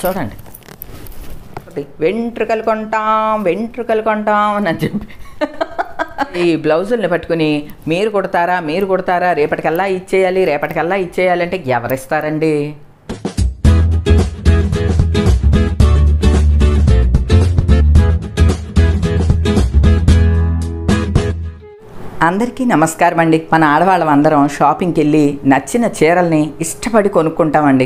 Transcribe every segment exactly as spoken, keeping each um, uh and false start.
చూడండి, వెంట్రుకలు కొంటాం వెంట్రుకలు కొంటాం అని చెప్పి ఈ బ్లౌజుల్ని పట్టుకుని మీరు కుడతారా మీరు కుడతారా రేపటికల్లా ఇచ్చేయాలి రేపటికల్లా ఇచ్చేయాలి అంటే ఎవరిస్తారండి? అందరికీ నమస్కారం అండి. మన ఆడవాళ్ళం అందరం షాపింగ్కి వెళ్ళి నచ్చిన చీరల్ని ఇష్టపడి కొనుక్కుంటామండి.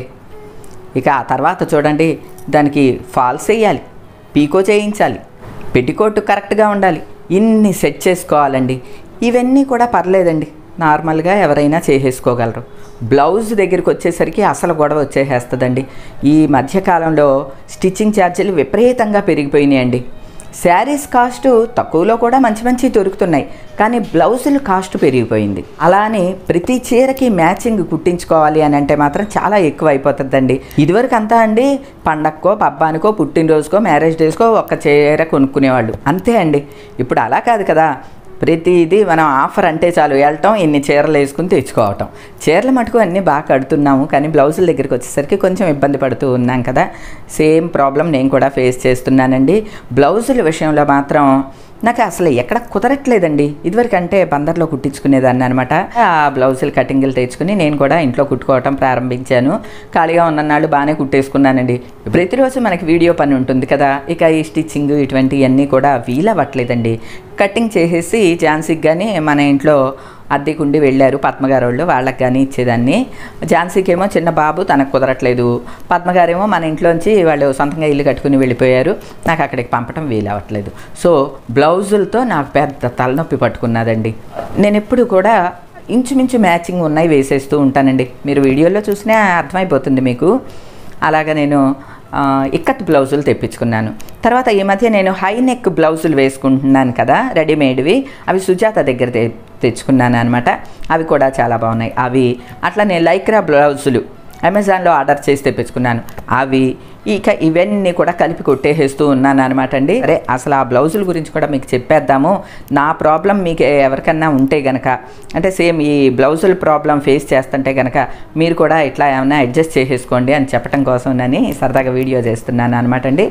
ఇక ఆ తర్వాత చూడండి, దానికి ఫాల్స్ వేయాలి, పీకో చేయించాలి, పెట్టికోట్ కరెక్ట్గా ఉండాలి, ఇన్ని సెట్ చేసుకోవాలండి. ఇవన్నీ కూడా పర్లేదండి, నార్మల్గా ఎవరైనా చేసేసుకోగలరు. బ్లౌజ్ దగ్గరికి వచ్చేసరికి అసలు గొడవ వచ్చేసేస్తుందండి. ఈ మధ్యకాలంలో స్టిచ్చింగ్ ఛార్జీలు విపరీతంగా పెరిగిపోయినాయండి. శారీస్ కాస్ట్ తక్కువలో కూడా మంచి మంచి దొరుకుతున్నాయి, కానీ బ్లౌజులు కాస్ట్ పెరిగిపోయింది. అలానే ప్రతి చీరకి మ్యాచింగ్ కుట్టించుకోవాలి అని అంటే మాత్రం చాలా ఎక్కువ అయిపోతుందండి. ఇదివరకు అంతా అండి పండక్కో పబ్బానికో పుట్టినరోజుకో మ్యారేజ్ డేస్కో ఒక చీర కొనుక్కునేవాళ్ళు, అంతే అండి. ఇప్పుడు అలా కాదు కదా, ప్రతిదీ మనం ఆఫర్ అంటే చాలు వెళ్ళటం, ఇన్ని చీరలు వేసుకుని తెచ్చుకోవటం. చీరల మటుకు అన్నీ బాగా కడుతున్నాము, కానీ బ్లౌజుల దగ్గరికి వచ్చేసరికి కొంచెం ఇబ్బంది పడుతూ ఉన్నాం కదా. సేమ్ ప్రాబ్లం నేను కూడా ఫేస్ చేస్తున్నానండి. బ్లౌజుల విషయంలో మాత్రం నాకు అసలు ఎక్కడ కుదరట్లేదండి. ఇదివరకు అంటే బందర్లో కుట్టించుకునేదాన్ని అనమాట. ఆ బ్లౌజులు కటింగ్లు తెచ్చుకుని నేను కూడా ఇంట్లో కుట్టుకోవటం ప్రారంభించాను. ఖాళీగా ఉన్ననాళ్ళు బాగానే కుట్టేసుకున్నానండి. ప్రతిరోజు మనకి వీడియో పని ఉంటుంది కదా, ఇక ఈ స్టిచ్చింగ్ ఇటువంటివన్నీ కూడా వీలవ్వట్లేదండి. కటింగ్ చేసేసి ఝాన్సీకి కానీ మన ఇంట్లో అద్దెకుండి వెళ్ళారు పద్మగారు వాళ్ళు, వాళ్ళకి కానీ ఇచ్చేదాన్ని. ఝాన్సీకి ఏమో చిన్న బాబు, తనకు కుదరట్లేదు. పద్మగారేమో మన ఇంట్లోంచి వాళ్ళు సొంతంగా ఇల్లు కట్టుకుని వెళ్ళిపోయారు, నాకు అక్కడికి పంపడం వీలవ్వట్లేదు. సో బ్లౌజులతో నాకు పెద్ద తలనొప్పి పట్టుకున్నదండి. నేను ఎప్పుడు కూడా ఇంచుమించు మ్యాచింగ్ ఉన్నాయి వేసేస్తూ ఉంటానండి. మీరు వీడియోలో చూసినా అర్థమైపోతుంది మీకు. అలాగా నేను ఇక్కత్ బ్లౌజులు తెప్పించుకున్నాను. తర్వాత ఈ మధ్య నేను హై నెక్ బ్లౌజులు వేసుకుంటున్నాను కదా, రెడీమేడ్వి, అవి సుజాత దగ్గర తె తెచ్చుకున్నాను అనమాట. అవి కూడా చాలా బాగున్నాయి. అవి అట్లనే లైక్రా బ్లౌజులు అమెజాన్లో ఆర్డర్ చేసి తెప్పించుకున్నాను. అవి ఇక ఇవన్నీ కూడా కలిపి కొట్టేసేస్తూ ఉన్నాను అనమాట అండి. అరే అసలు ఆ బ్లౌజుల గురించి కూడా మీకు చెప్పేద్దాము. నా ప్రాబ్లం మీకు ఎవరికన్నా ఉంటే గనక, అంటే సేమ్ ఈ బ్లౌజుల ప్రాబ్లం ఫేస్ చేస్తుంటే కనుక మీరు కూడా ఇట్లా ఏమైనా అడ్జస్ట్ చేసేసుకోండి అని చెప్పడం కోసం నేను సరదాగా వీడియో చేస్తున్నాను అనమాట అండి.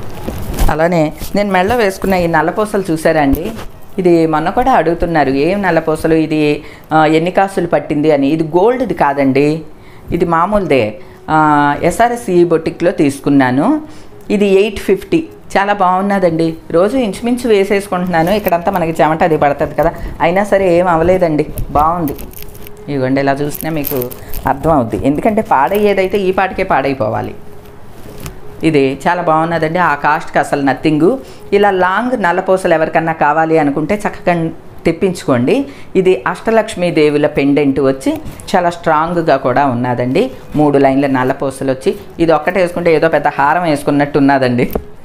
అలానే నేను మెళ్ళ వేసుకున్న ఈ నల్లపూసలు చూసారా అండి, ఇది మొన్న కూడా అడుగుతున్నారు ఏం నల్లపూసలు, ఇది ఎన్ని కాసులు పట్టింది అని. ఇది గోల్డ్ది కాదండి, ఇది మామూలుదే. ఎస్ఆర్ఎస్ ఈ బొటిక్లో తీసుకున్నాను. ఇది ఎయిట్ ఫిఫ్టీ, చాలా బాగున్నదండి. రోజు ఇంచుమించు వేసేసుకుంటున్నాను. ఇక్కడంతా మనకి చెమట అది పడుతుంది కదా, అయినా సరే ఏం అవ్వలేదండి, బాగుంది. ఇదిగోండి ఇలా చూసినా మీకు అర్థం అవుద్ది, ఎందుకంటే పాడయ్యేదైతే ఈ పాటికే పాడైపోవాలి. ఇది చాలా బాగున్నదండి. ఆ కాస్ట్కి అసలు నథింగు. ఇలా లాంగ్ నల్లపూసలు ఎవరికన్నా కావాలి అనుకుంటే చక్కగా తెప్పించుకోండి. ఇది అష్టలక్ష్మీ దేవుల పెండెంట్ వచ్చి చాలా స్ట్రాంగ్గా కూడా ఉన్నదండి. మూడు లైన్ల నల్లపూసలు వచ్చి, ఇది ఒక్కటే వేసుకుంటే ఏదో పెద్ద హారం వేసుకున్నట్టు ఉన్నదండి.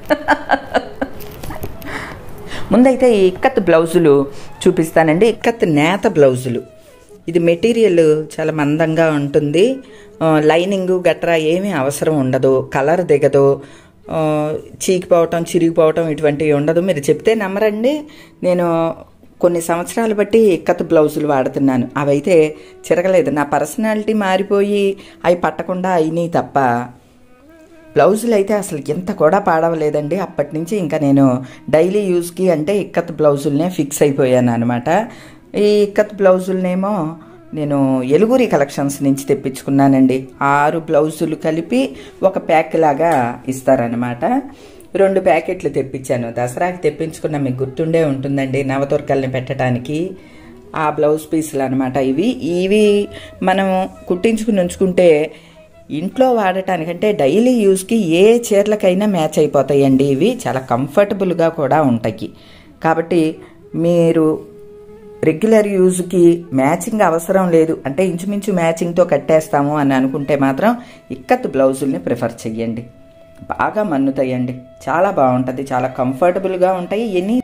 ముందైతే ఈ ఇక్కత్ బ్లౌజులు చూపిస్తానండి. ఇక్కత్ నేత బ్లౌజులు, ఇది మెటీరియల్ చాలా మందంగా ఉంటుంది. లైనింగ్ గట్రా ఏమీ అవసరం ఉండదు, కలర్ దిగదు, చీకిపోవటం చిరిగిపోవటం ఇటువంటివి ఉండదు. మీరు చెప్తే నమ్మరండి, నేను కొన్ని సంవత్సరాలు బట్టి ఇక్కత్ బ్లౌజులు వాడుతున్నాను. అవైతే చిరగలేదు. నా పర్సనాలిటీ మారిపోయి అవి పట్టకుండా అయినాయి తప్ప బ్లౌజులు అయితే అసలు ఎంత కూడా పాడవలేదండి. అప్పటి నుంచి ఇంకా నేను డైలీ యూజ్కి అంటే ఇక్కత్ బ్లౌజులనే ఫిక్స్ అయిపోయాను అనమాట. ఈ ఇక్కత్ బ్లౌజులనేమో నేను యలుగురి కలెక్షన్స్ నుంచి తెప్పించుకున్నానండి. ఆరు బ్లౌజులు కలిపి ఒక ప్యాక్ లాగా ఇస్తారనమాట. రెండు ప్యాకెట్లు తెప్పించాను. దసరాకి తెప్పించుకున్న మీకు గుర్తుండే ఉంటుందండి, నవదుర్గల్ని పెట్టడానికి ఆ బ్లౌజ్ పీసులు అనమాట ఇవి. ఇవి మనం కుట్టించుకుని ఉంచుకుంటే ఇంట్లో వాడటానికంటే డైలీ యూస్కి ఏ చీరలకైనా మ్యాచ్ అయిపోతాయండి. ఇవి చాలా కంఫర్టబుల్గా కూడా ఉంటాయి. కాబట్టి మీరు రెగ్యులర్ యూజ్కి మ్యాచింగ్ అవసరం లేదు అంటే ఇంచుమించు మ్యాచింగ్తో కట్టేస్తాము అని అనుకుంటే మాత్రం ఇక్కత్ బ్లౌజుల్ని ప్రిఫర్ చెయ్యండి. బాగా మన్నుతాయండి, చాలా బాగుంటుంది, చాలా కంఫర్టబుల్గా ఉంటాయి. ఎన్ని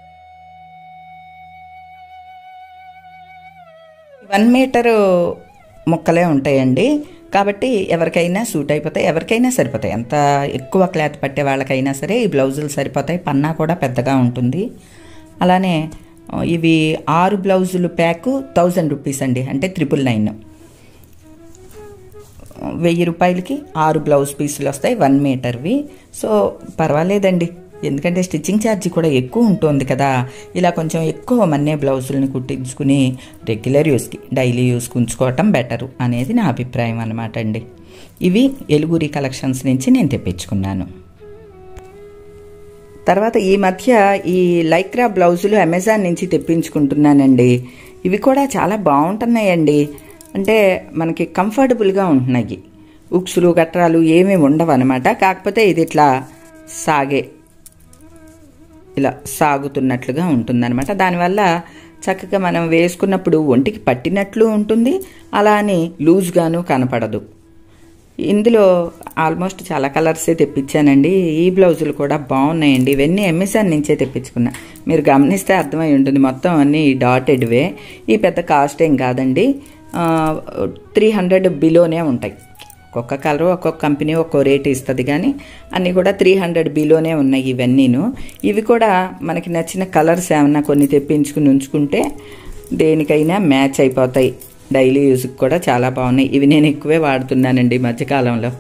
వన్ మీటరు ముక్కలే ఉంటాయండి, కాబట్టి ఎవరికైనా సూట్ అయిపోతాయి, ఎవరికైనా సరిపోతాయి. ఎంత ఎక్కువ క్లాత్ పట్టే వాళ్ళకైనా సరే ఈ బ్లౌజులు సరిపోతాయి. పన్నా కూడా పెద్దగా ఉంటుంది. అలానే ఇవి ఆరు బ్లౌజులు ప్యాకు థౌజండ్ రూపీస్ అండి, అంటే త్రిపుల్ నైన్. వెయ్యి రూపాయలకి ఆరు బ్లౌజ్ పీసులు వస్తాయి, వన్ మీటర్వి. సో పర్వాలేదండి, ఎందుకంటే స్టిచ్చింగ్ ఛార్జీ కూడా ఎక్కువ ఉంటుంది కదా. ఇలా కొంచెం ఎక్కువ మన్నే బ్లౌజుల్ని కుట్టించుకుని రెగ్యులర్ యూస్కి, డైలీ యూస్కి ఉంచుకోవటం బెటరు అనేది నా అభిప్రాయం అనమాట అండి. ఇవి ఎలుగురి కలెక్షన్స్ నుంచి నేను తెప్పించుకున్నాను. తర్వాత ఈ మధ్య ఈ లైక్రా బ్లౌజులు అమెజాన్ నుంచి తెప్పించుకుంటున్నానండి. ఇవి కూడా చాలా బాగుంటున్నాయండి. అంటే మనకి కంఫర్టబుల్గా ఉంటున్నాయి. ఉక్సులు గట్రాలు ఏమీ ఉండవు అనమాట. కాకపోతే ఇది ఇట్లా సాగే ఇలా సాగుతున్నట్లుగా ఉంటుందన్నమాట. దానివల్ల చక్కగా మనం వేసుకున్నప్పుడు ఒంటికి పట్టినట్లు ఉంటుంది, అలా అని లూజ్గాను కనపడదు. ఇందులో ఆల్మోస్ట్ చాలా కలర్సే తెప్పించానండి. ఈ బ్లౌజులు కూడా బాగున్నాయండి. ఇవన్నీ అమెజాన్ నుంచే తెప్పించుకున్నా. మీరు గమనిస్తే అర్థమై ఉంటుంది, మొత్తం అన్నీ డాటెడ్వే. ఈ పెద్ద కాస్ట్ ఏం కాదండి, త్రీ హండ్రెడ్ బిలోనే ఉంటాయి. ఒక్కొక్క కలరు ఒక్కొక్క కంపెనీ ఒక్కో రేట్ ఇస్తుంది, కానీ అన్నీ కూడా త్రీ హండ్రెడ్ బిలోనే ఉన్నాయి ఇవన్నీను. ఇవి కూడా మనకి నచ్చిన కలర్స్ ఏమన్నా కొన్ని తెప్పించుకుని ఉంచుకుంటే దేనికైనా మ్యాచ్ అయిపోతాయి. డైలీ యూజ్కి కూడా చాలా బాగున్నాయి. ఇవి నేను ఎక్కువే వాడుతున్నానండి ఈ మధ్యకాలంలో.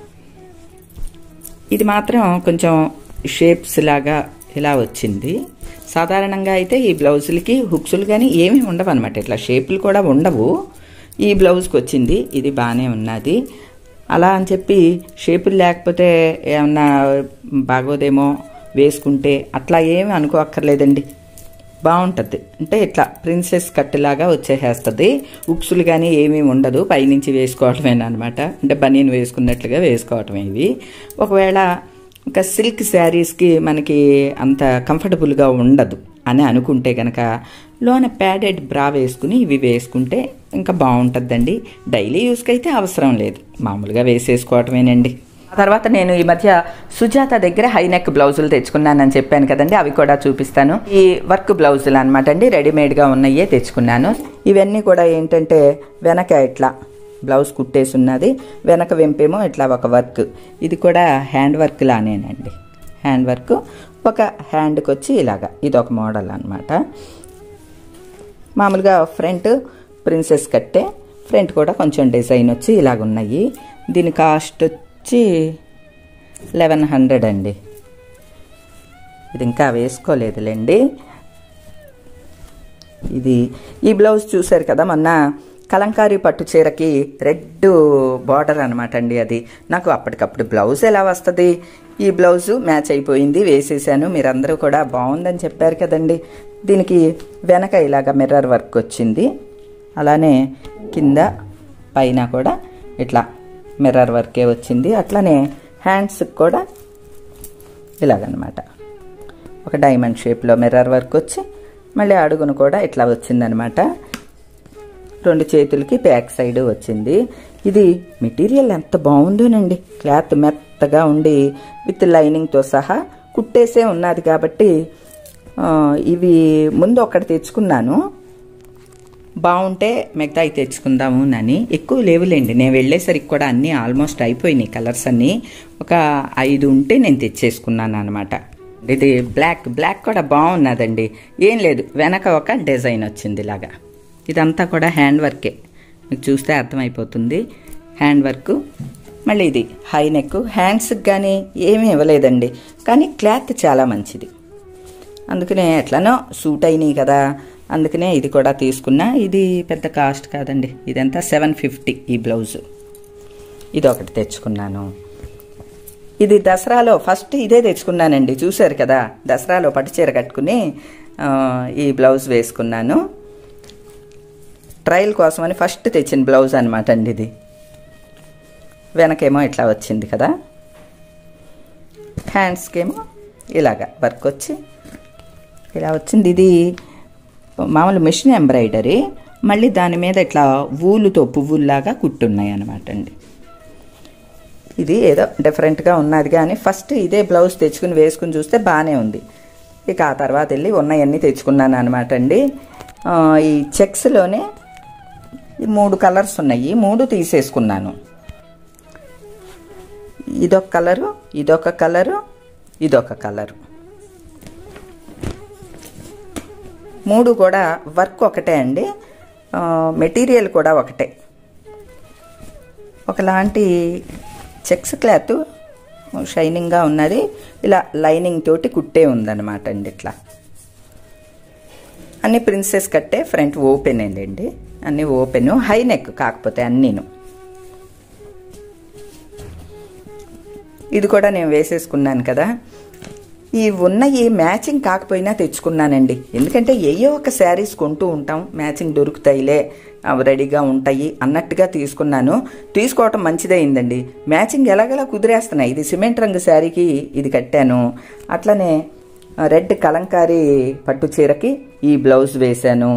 ఇది మాత్రం కొంచెం షేప్స్ లాగా ఇలా వచ్చింది. సాధారణంగా అయితే ఈ బ్లౌజులకి హుక్సులు కానీ ఏమీ ఉండవు అనమాట, ఇట్లా షేపులు కూడా ఉండవు. ఈ బ్లౌజ్కి వచ్చింది, ఇది బాగానే ఉన్నది. అలా అని చెప్పి షేపులు లేకపోతే ఏమన్నా బాగోదేమో వేసుకుంటే అట్లా ఏమి అనుకోక్కర్లేదండి, బాగుంటుంది. అంటే ఇట్లా ప్రిన్సెస్ కట్టులాగా వచ్చేసేస్తుంది. ఉక్సులు కానీ ఏమీ ఉండదు, పైనుంచి వేసుకోవటమేనమాట. అంటే బనీన్ వేసుకున్నట్లుగా వేసుకోవటమే ఇవి. ఒకవేళ ఇంకా సిల్క్ శారీస్కి మనకి అంత కంఫర్టబుల్గా ఉండదు అని అనుకుంటే కనుక లోన ప్యాడెడ్ బ్రా వేసుకుని ఇవి వేసుకుంటే ఇంకా బాగుంటుందండి. డైలీ యూస్కి అయితే అవసరం లేదు, మామూలుగా వేసేసుకోవటమేనండి. ఆ తర్వాత నేను ఈ మధ్య సుజాత దగ్గర హైనెక్ బ్లౌజులు తెచ్చుకున్నానని చెప్పాను కదండి, అవి కూడా చూపిస్తాను. ఈ వర్క్ బ్లౌజులు అనమాట అండి, రెడీమేడ్గా ఉన్నాయే తెచ్చుకున్నాను. ఇవన్నీ కూడా ఏంటంటే వెనక ఇట్లా బ్లౌజ్ కుట్టేసి ఉన్నది, వెనక వెంపేమో ఇట్లా ఒక వర్క్. ఇది కూడా హ్యాండ్ వర్క్ లానేనండి. హ్యాండ్ వర్క్ ఒక హ్యాండ్కి వచ్చి ఇలాగా ఇదొక మోడల్ అనమాట. మామూలుగా ఫ్రంట్ ప్రిన్సెస్ కట్టే, ఫ్రంట్ కూడా కొంచెం డిజైన్ వచ్చి ఇలాగ ఉన్నాయి. దీని కాస్ట్ వచ్చి లెవెన్ హండ్రెడ్ అండి. ఇది ఇంకా వేసుకోలేదులేండి. ఇది ఈ బ్లౌజ్ చూసారు కదా, మొన్న కలంకారీ పట్టు చీరకి రెడ్ బార్డర్ అనమాట అండి. అది నాకు అప్పటికప్పుడు బ్లౌజ్ ఎలా వస్తుంది, ఈ బ్లౌజు మ్యాచ్ అయిపోయింది, వేసేసాను. మీరందరూ కూడా బాగుందని చెప్పారు కదండి. దీనికి వెనక ఇలాగ మిర్రర్ వర్క్ వచ్చింది, అలానే కింద పైన కూడా ఇట్లా మిర్రర్ వర్కే వచ్చింది. అట్లానే హ్యాండ్స్కి కూడా ఇలాగనమాట ఒక డైమండ్ షేప్లో మిర్రర్ వర్క్ వచ్చి మళ్ళీ అడుగును కూడా ఇట్లా వచ్చిందనమాట. రెండు చేతులకి బ్యాక్ సైడ్ వచ్చింది. ఇది మెటీరియల్ ఎంత బాగుందోనండి, క్లాత్ మెత్తగా ఉండి విత్ లైనింగ్తో సహా కుట్టేసే ఉన్నది. కాబట్టి ఇవి ముందు ఒకటి తెచ్చుకున్నాను, బాగుంటే మిగతాయి తెచ్చుకుందాము అని. ఎక్కువ లేవులేండి, నేను వెళ్ళేసరికి కూడా అన్నీ ఆల్మోస్ట్ అయిపోయినాయి. కలర్స్ అన్నీ ఒక ఐదు ఉంటే నేను తెచ్చేసుకున్నాను అనమాట. ఇది బ్లాక్ బ్లాక్ కూడా బాగున్నదండి. ఏం లేదు, వెనక ఒక డిజైన్ వచ్చింది ఇలాగా. ఇదంతా కూడా హ్యాండ్ వర్కే, మీకు చూస్తే అర్థమైపోతుంది. Hand work. మళ్ళీ ఇది హై నెక్, హ్యాండ్స్కి కానీ ఏమీ ఇవ్వలేదండి, కానీ క్లాత్ చాలా మంచిది. అందుకనే ఎట్లనో సూట్ అయినాయి కదా, అందుకనే ఇది కూడా తీసుకున్నా. ఇది పెద్ద కాస్ట్ కాదండి, ఇదంతా సెవెన్ ఫిఫ్టీ ఈ బ్లౌజు. ఇది ఒకటి తెచ్చుకున్నాను. ఇది దసరాలో ఫస్ట్ ఇదే తెచ్చుకున్నానండి, చూశారు కదా. దసరాలో పట్టుచీర కట్టుకుని ఈ బ్లౌజ్ వేసుకున్నాను. ట్రయల్ కోసమని ఫస్ట్ తెచ్చిన బ్లౌజ్ అనమాట అండి ఇది. వెనకేమో ఇట్లా వచ్చింది కదా, హ్యాండ్స్కేమో ఇలాగా వర్క్ వచ్చి ఇలా వచ్చింది. ఇది మామూలు మిషన్ ఎంబ్రాయిడరీ, మళ్ళీ దాని మీద ఇట్లా ఊలుతో పువ్వుల్లాగా కుట్టున్నాయి అనమాట అండి. ఇది ఏదో డిఫరెంట్గా ఉన్నది, కానీ ఫస్ట్ ఇదే బ్లౌజ్ తెచ్చుకుని వేసుకుని చూస్తే బాగానే ఉంది. ఇక ఆ తర్వాత వెళ్ళి ఉన్నాయన్నీ తెచ్చుకున్నాను అనమాట అండి. ఈ చెక్స్లోనే మూడు కలర్స్ ఉన్నాయి, మూడు తీసేసుకున్నాను. ఇదొక కలరు, ఇదొక కలరు, ఇదొక కలరు. మూడు కూడా వర్క్ ఒకటే అండి, మెటీరియల్ కూడా ఒకటే. ఒకలాంటి చెక్స్ క్లాత్ షైనింగ్గా ఉన్నది, ఇలా లైనింగ్ తోటి కుట్టే ఉందన్నమాట అండి. ఇట్లా అన్ని ప్రిన్సెస్ కట్టే, ఫ్రంట్ ఓపెన్ అండి, అన్నీ ఓపెన్, హై నెక్ కాకపోతే అన్నీను. ఇది కూడా నేను వేసేసుకున్నాను కదా. ఈ ఉన్న ఈ మ్యాచింగ్ కాకపోయినా తెచ్చుకున్నానండి, ఎందుకంటే ఏయో ఒక శారీస్ కొంటూ ఉంటాం, మ్యాచింగ్ దొరుకుతాయిలే, అవి రెడీగా ఉంటాయి అన్నట్టుగా తీసుకున్నాను. తీసుకోవటం మంచిదైందండి, మ్యాచింగ్ ఎలాగలా కుదిరేస్తున్నాయి. ఇది సిమెంట్ రంగు శారీకి ఇది కట్టాను, అట్లనే రెడ్ కలంకారీ పట్టు చీరకి ఈ బ్లౌజ్ వేశాను.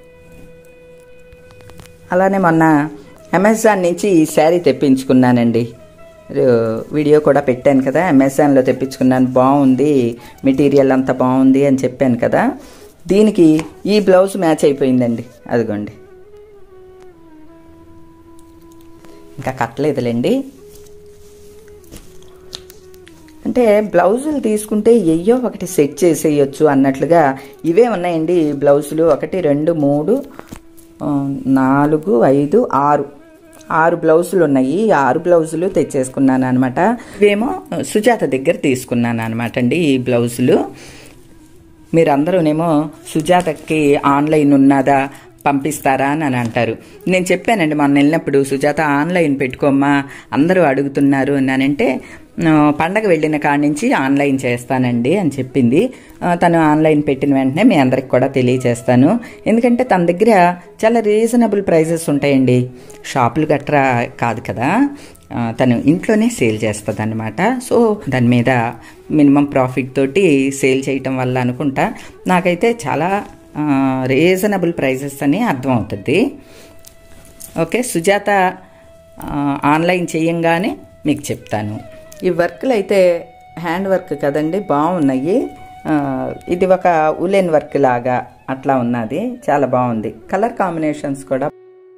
అలానే మొన్న అమెజాన్ నుంచి ఈ శారీ తెప్పించుకున్నానండి, వీడియో కూడా పెట్టాను కదా, అమెజాన్లో తెప్పించుకున్నాను, బాగుంది మెటీరియల్ అంతా బాగుంది అని చెప్పాను కదా. దీనికి ఈ బ్లౌజ్ మ్యాచ్ అయిపోయిందండి, అదిగోండి. ఇంకా కట్టలేదులేండి, అంటే బ్లౌజులు తీసుకుంటే ఎయ్యో ఒకటి సెట్ చేసేయచ్చు అన్నట్లుగా ఇవే ఉన్నాయండి బ్లౌజులు. ఒకటి రెండు మూడు నాలుగు ఐదు ఆరు ఆరు బ్లౌజులు ఉన్నాయి. ఆరు బ్లౌజులు తెచ్చేసుకున్నాను అనమాట. ఇవేమో సుజాత దగ్గర తీసుకున్నాను అనమాట అండి ఈ బ్లౌజులు. మీరందరూనేమో సుజాతకి ఆన్లైన్ ఉన్నదా పంపిస్తారా అని అంటారు. నేను చెప్పానండి మొన్న వెళ్ళినప్పుడు, సుజాత ఆన్లైన్ పెట్టుకోమ్మా అందరూ అడుగుతున్నారు అన్నానంటే, పండగ వెళ్ళిన కాడి నుంచి ఆన్లైన్ చేస్తానండి అని చెప్పింది. తను ఆన్లైన్ పెట్టిన వెంటనే మీ అందరికి కూడా తెలియజేస్తాను, ఎందుకంటే తన దగ్గర చాలా రీజనబుల్ ప్రైజెస్ ఉంటాయండి, షాపులు గట్రా కాదు కదా, తను ఇంట్లోనే సేల్ చేస్తుంది అనమాట. సో దాని మీద మినిమం ప్రాఫిట్ తోటి సేల్ చేయటం వల్ల అనుకుంటా నాకైతే చాలా రీజనబుల్ ప్రైజెస్ అని అర్థమవుతుంది. ఓకే, సుజాత ఆన్లైన్ చేయంగానే మీకు చెప్తాను. ఈ వర్క్లు అయితే హ్యాండ్ వర్క్ కదండి, బాగున్నాయి. ఇది ఒక ఉలెన్ వర్క్ లాగా అట్లా ఉన్నది, చాలా బాగుంది. కలర్ కాంబినేషన్స్ కూడా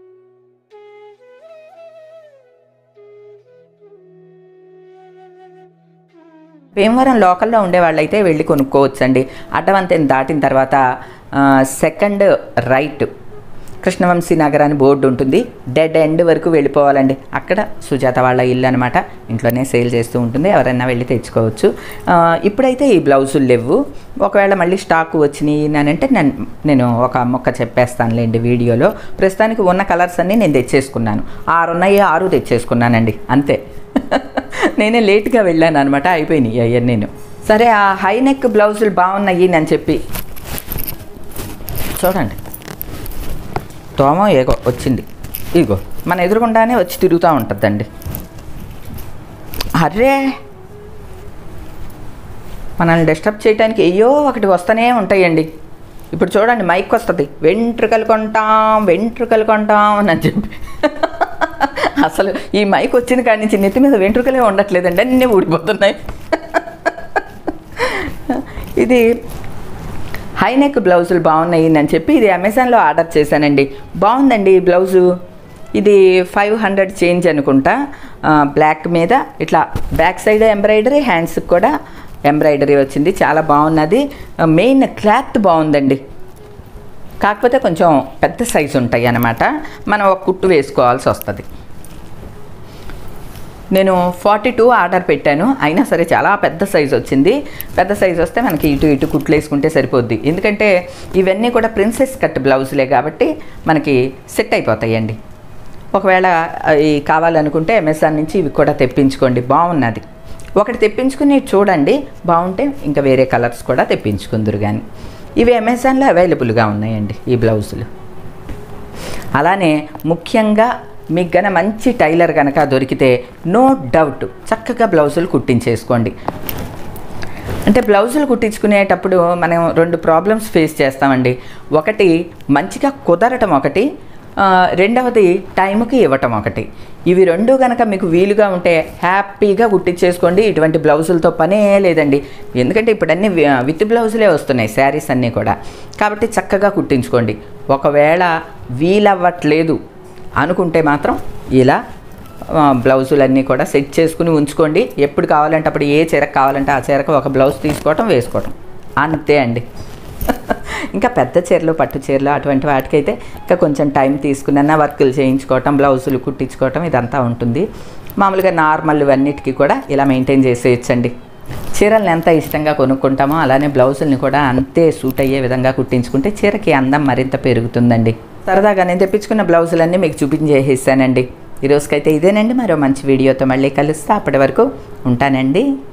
భీమవరం లోకల్లో ఉండే వాళ్ళైతే వెళ్ళి కొనుక్కోవచ్చండి. అడ్డవంతెన దాటిన తర్వాత సెకండ్ రైట్ కృష్ణవంశీ నగర్ అని బోర్డు ఉంటుంది, డెడ్ ఎండ్ వరకు వెళ్ళిపోవాలండి. అక్కడ సుజాత వాళ్ళ ఇల్లు అనమాట, ఇంట్లోనే సేల్ చేస్తూ ఉంటుంది, ఎవరైనా వెళ్ళి తెచ్చుకోవచ్చు. ఇప్పుడైతే ఈ బ్లౌజులు లేవు, ఒకవేళ మళ్ళీ స్టాక్ వచ్చినాయి అంటే నేను నేను ఒక మొక్క చెప్పేస్తానులేండి వీడియోలో. ప్రస్తుతానికి ఉన్న కలర్స్ అన్నీ నేను తెచ్చేసుకున్నాను, ఆరు ఉన్నాయి, ఆరు తెచ్చేసుకున్నానండి అంతే. నేనే లేట్గా వెళ్ళాను అనమాట, అయిపోయినాయి అయ్యాను నేను. సరే, ఆ హై నెక్ బ్లౌజులు బాగున్నాయి అని చెప్పి చూడండి, దోమ ఏగో వచ్చింది, ఇగో మన ఎదురుగుండానే వచ్చి తిరుగుతూ ఉంటుందండి. అర్రే, మనల్ని డిస్టర్బ్ చేయడానికి అయ్యో ఒకటి వస్తూనే ఉంటాయండి. ఇప్పుడు చూడండి, మైక్ వస్తుంది, వెంట్రుకలు కొంటాం వెంట్రుకలు కొంటాం అని చెప్పి. అసలు ఈ మైక్ వచ్చిన కాడి నుంచి నెత్తి మీద వెంట్రుకలే ఉండట్లేదండి, అన్నీ ఊడిపోతున్నాయి. ఇది హై నెక్ బ్లౌజులు బాగున్నాయి అని చెప్పి ఇది అమెజాన్లో ఆర్డర్ చేశానండి. బాగుందండి ఈ బ్లౌజు, ఇది ఫైవ్ హండ్రెడ్ చేంజ్ అనుకుంటా. బ్లాక్ మీద ఇట్లా బ్యాక్ సైడ్ ఎంబ్రాయిడరీ, హ్యాండ్స్కి కూడా ఎంబ్రాయిడరీ వచ్చింది, చాలా బాగున్నది. మెయిన్ క్లాత్ బాగుందండి, కాకపోతే కొంచెం పెద్ద సైజు ఉంటాయి అన్నమాట, మనం ఒక కుట్టు వేసుకోవాల్సి వస్తుంది. నేను ఫార్టీ టూ ఆర్డర్ పెట్టాను, అయినా సరే చాలా పెద్ద సైజు వచ్చింది. పెద్ద సైజు వస్తే మనకి ఇటు ఇటు కుట్లు వేసుకుంటే సరిపోద్ది, ఎందుకంటే ఇవన్నీ కూడా ప్రిన్సెస్ కట్ బ్లౌజులే కాబట్టి మనకి సెట్ అయిపోతాయండి. ఒకవేళ ఈ కావాలనుకుంటే అమెజాన్ నుంచి ఇవి కూడా తెప్పించుకోండి, బాగున్నది. ఒకటి తెప్పించుకుని చూడండి, బాగుంటే ఇంకా వేరే కలర్స్ కూడా తెప్పించుకుందరు. కానీ ఇవి అమెజాన్లో అవైలబుల్గా ఉన్నాయండి ఈ బ్లౌజులు. అలానే ముఖ్యంగా మీకు గన మంచి టైలర్ కనుక దొరికితే నో డౌట్ చక్కగా బ్లౌజులు కుట్టించేసుకోండి. అంటే బ్లౌజులు కుట్టించుకునేటప్పుడు మనం రెండు ప్రాబ్లమ్స్ ఫేస్ చేస్తామండి. ఒకటి మంచిగా కుదరటం, ఒకటి రెండవది టైంకి ఇవ్వటం ఒకటి. ఇవి రెండు కనుక మీకు వీలుగా ఉంటే హ్యాపీగా కుట్టించేసుకోండి, ఇటువంటి బ్లౌజులతో పనే లేదండి. ఎందుకంటే ఇప్పుడు అన్నీ విత్ బ్లౌజులే వస్తున్నాయి శారీస్ అన్నీ కూడా, కాబట్టి చక్కగా కుట్టించుకోండి. ఒకవేళ వీలవ్వట్లేదు అనుకుంటే మాత్రం ఇలా బ్లౌజులన్నీ కూడా సెట్ చేసుకుని ఉంచుకోండి. ఎప్పుడు కావాలంటే అప్పుడు ఏ చీరకు కావాలంటే ఆ చీరకు ఒక బ్లౌజ్ తీసుకోవటం, వేసుకోవటం, అంతే అండి. ఇంకా పెద్ద చీరలు పట్టు చీరలు అటువంటి వాటికైతే ఇంకా కొంచెం టైం తీసుకున్న వర్కులు చేయించుకోవటం బ్లౌజులు కుట్టించుకోవటం ఇదంతా ఉంటుంది. మామూలుగా నార్మల్ అన్నిటికీ కూడా ఇలా మెయింటైన్ చేసేయచ్చండి. చీరలను ఎంత ఇష్టంగా కొనుక్కుంటామో అలానే బ్లౌజుల్ని కూడా అంతే సూట్ అయ్యే విధంగా కుట్టించుకుంటే చీరకి అందం మరింత పెరుగుతుందండి. సరదాగా నేను తెప్పించుకున్న బ్లౌజులన్నీ మీకు చూపించేసేసానండి. ఈరోజుకైతే ఇదేనండి. మరో మంచి వీడియోతో మళ్ళీ కలుస్తా. అప్పటి వరకు ఉంటానండి.